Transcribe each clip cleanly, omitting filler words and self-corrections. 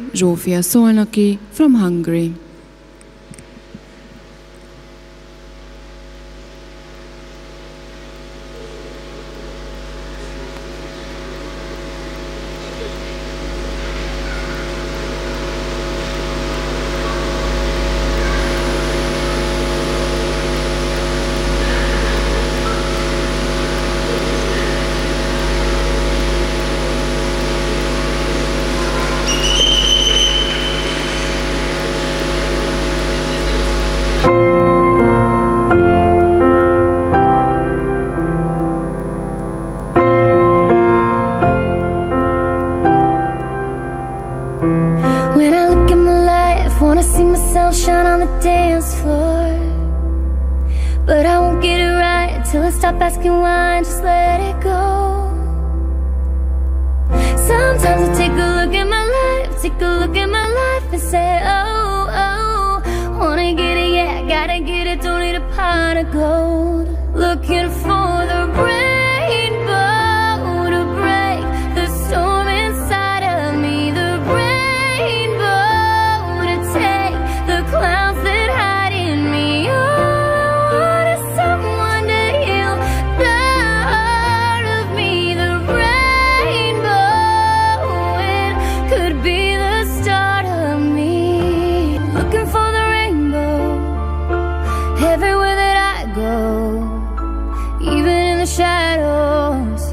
Zsófia Szolnoki from Hungary. When I look at my life, wanna see myself shine on the dance floor. But I won't get it right till I stop asking why and just let it go. Sometimes I take a look at my life, take a look at my life and say, oh, oh, wanna get it, yeah, gotta get it, don't need a pot of gold. Looking for the rainbow to break the storm inside of me, the rainbow to take the clouds that hide in me. All I want is someone to heal the heart of me, the rainbow. It could be the start of me. Looking for the rainbow everywhere that I go, even in the shadows.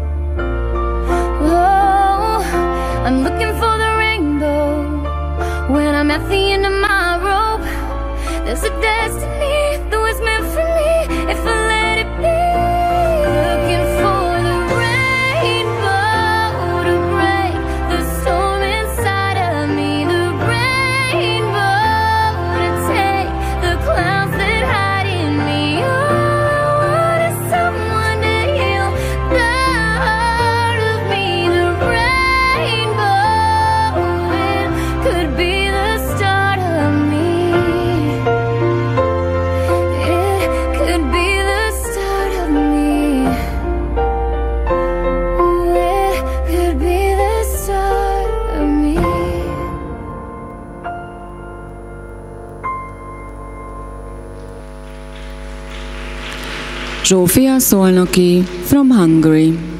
Oh, I'm looking for the rainbow when I'm at the end of my rope. There's a destiny that was meant for me if I let it be. Looking for the rainbow to break the storm inside of me, the rainbow to take the clouds that hide in me. All I want is someone to heal the heart of me, the rainbow. It could be the start of me. It could be the start of me. Ooh, it could be the start of me. Zsófia Szolnoki from Hungary.